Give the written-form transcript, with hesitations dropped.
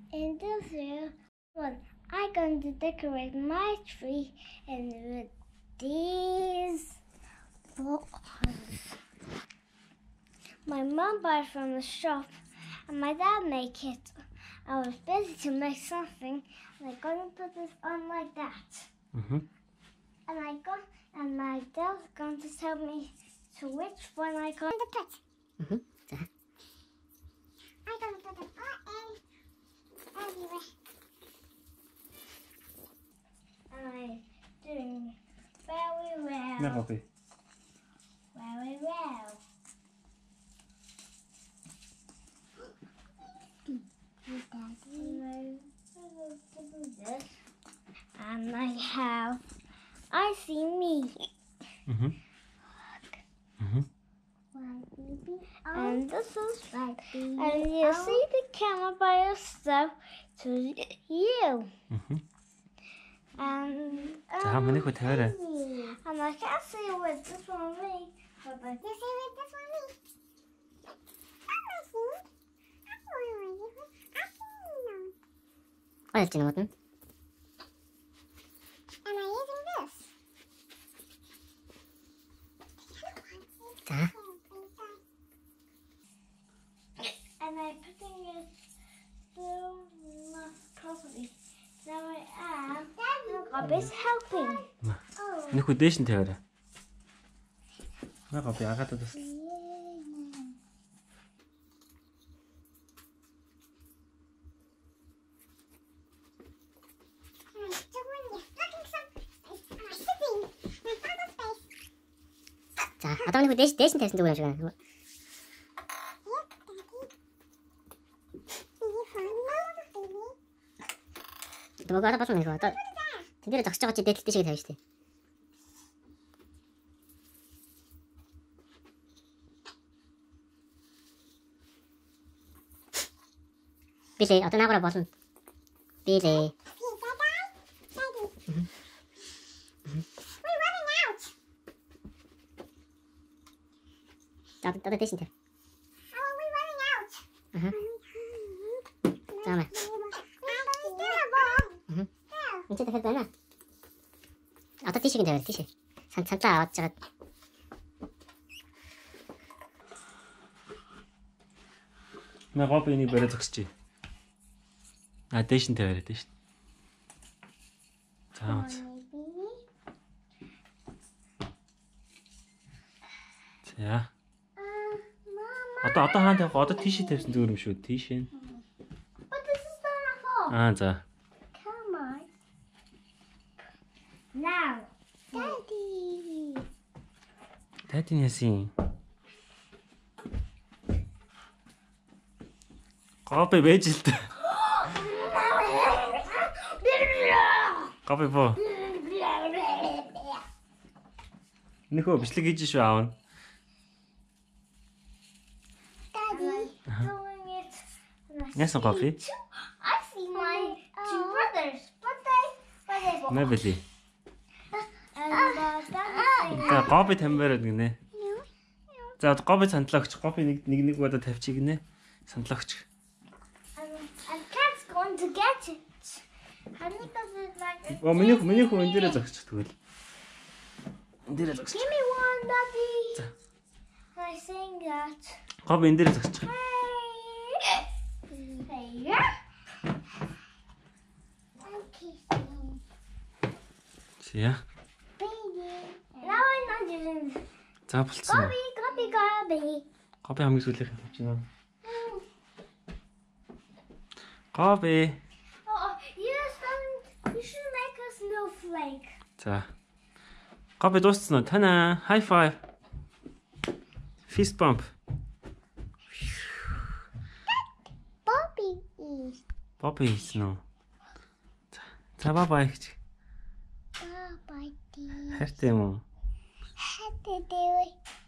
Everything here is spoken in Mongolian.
In this year, I'm going to decorate my tree and with these balls. My mom bought it from the shop and my dad made it. I was busy to make something and I'm going to put this on like that. And my dad's going to tell me to which one I'm going to put. I'm going to put it all everywhere. And I'm doing very well. No, Gobi. Very well. And I see me. And this is and you see the camera by yourself to you. And how many could tell her? And I can't see with this one me, but I can see with this one me. What is it, Morton? Am I using this? And I'm putting it so much properly. Now I am. Gobi's helping. Нэг хүдээш нь тавиараа. На Gobi агаад удаас. 자, 아담이 그 대신 대신 누구야 지금? 너 가서 봤으면 좋아. 또 드디어 작시작같이 내 뜻이 다 있대. Bili, 어떤 하고라 벗은. Bili. 나도 대신 돼. 잠깐만. 이제 다 됐잖아. 어떤 티시긴 돼, 티시. 산짜 어쩌가. На Gobi энийг барай зогсчих. Дээш нь тавиараа дээш. За. За. Одоо хаана тавих? Одоо тийш тавьсан зүгээр юм шүү. Тийш ээ. But this is not for. За. Come on. Now, Daddy. Daddy ясын. Gobi байж л дээ. Gobi боо. Нөхөө бичлэг хийж шүү аав нь. Yes, Gobi. I see my two brothers, but they Maybe. and За Gobi тамбараад гинэ. За Gobi сандлаа өгч. Gobi нэг удаа тавьчих гинэ. Сандлаа өгч. and cat's going to get it. And he does it like this. Миний хүү энэ дээрээ зогсчих тэгвэл. Энэ дээрээ зогсчих. Give me one, Daddy. За. I sing that. Gobi энэ дээрээ зогсчих. Hey. I'm kissing. Зя. Baby. Now I'm not using this. За болцсон. Gobi. Gobi хамгийн сүүлийнх юм чинь. Gobi. Oh, you should make a snowflake. За. Gobi дууссан уу? Тана. High five. Fist bump. Bobby хийсэн үү? За бай гэж. Bye, dear. Хайртай юм уу? Happy day.